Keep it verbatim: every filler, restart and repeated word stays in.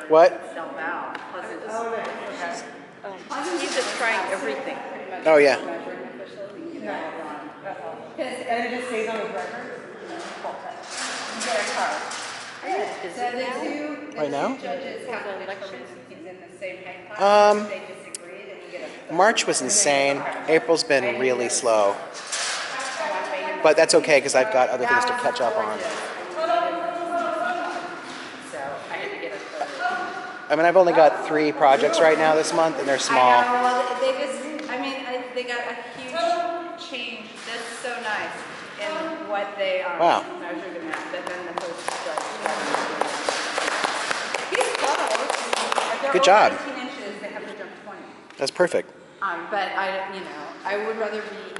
What? Self out. Plus it's just, okay. Um, he's just trying everything pretty much. Oh, yeah. Measuring official, we can get all done. Because and it just stays on his record. Very hard. Are you busy So the now? two, the Right now? two judges have For the to election? he's in the same hang class. Um, They disagreed, and you get a. March was insane. April's been really slow. But that's okay because I've got other things to catch up on. So I had to get a third. I mean, I've only got three projects right now this month, and they're small. I know, well, they just, I mean, I, they got a huge change. That's so nice in what they um, Wow. measured them at. But then the first judge. He's close. If they're Good over job. eighteen inches, they have to jump twenty. That's perfect. Um, but I, you know, I would rather be